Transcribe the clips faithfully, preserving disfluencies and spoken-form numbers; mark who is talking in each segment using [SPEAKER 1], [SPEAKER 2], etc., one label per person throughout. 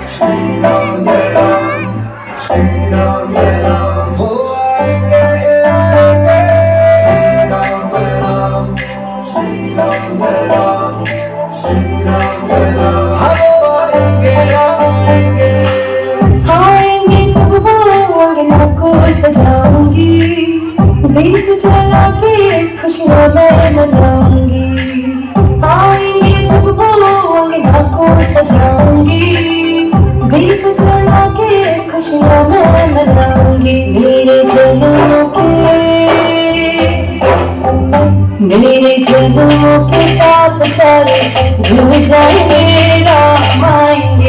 [SPEAKER 1] श्री राम जय राम, श्री राम जय राम, वो आएंगे आएंगे। श्री राम जय राम, श्री राम जय राम, श्री राम जय राम, हम आएंगे आएंगे।
[SPEAKER 2] आएंगे जब वो अंगना को सजाऊंगी, दीप जला के खुशियाँ मैं मनाऊंगी। आएंगे जब वो अंगना को सजाऊंगी, दीप जला के खुशियाँ मैं मनाऊंगी। मेरे जन्मों के मेरे जन्मों के पाप सारे धुल जाएंगे, राम आएंगे।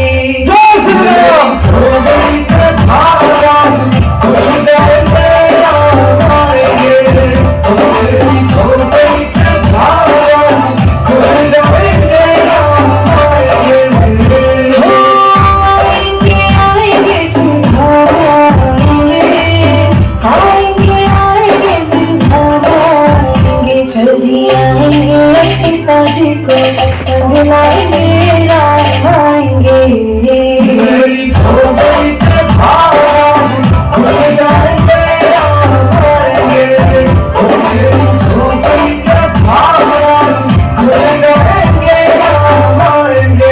[SPEAKER 2] पिताजी को संग लाएंगे, राम आएंगे।
[SPEAKER 1] मेरी झोपड़ी के भाव खुल जाएंगे, राम आएंगे। मेरी झोपड़ी के भाव खुल जाएंगे, राम आएंगे।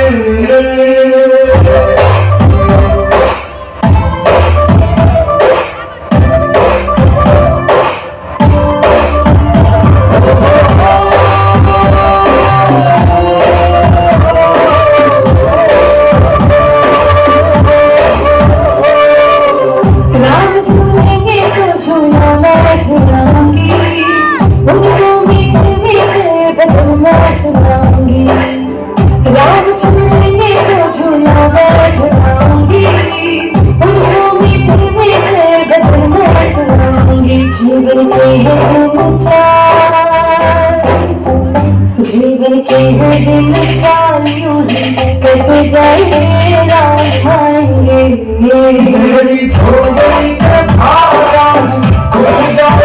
[SPEAKER 2] राम झूलेंगे तो झूला मैं झुलाऊंगी, उनको मीठे मीठे भजन मैं सुनाऊंगी। जीवन के है दिन चार, जीवन के है दिन चार यूं ही कट जाएंगे, राम आएंगे।
[SPEAKER 1] मेरी झोपड़ी के भाव खुल जाएंगे।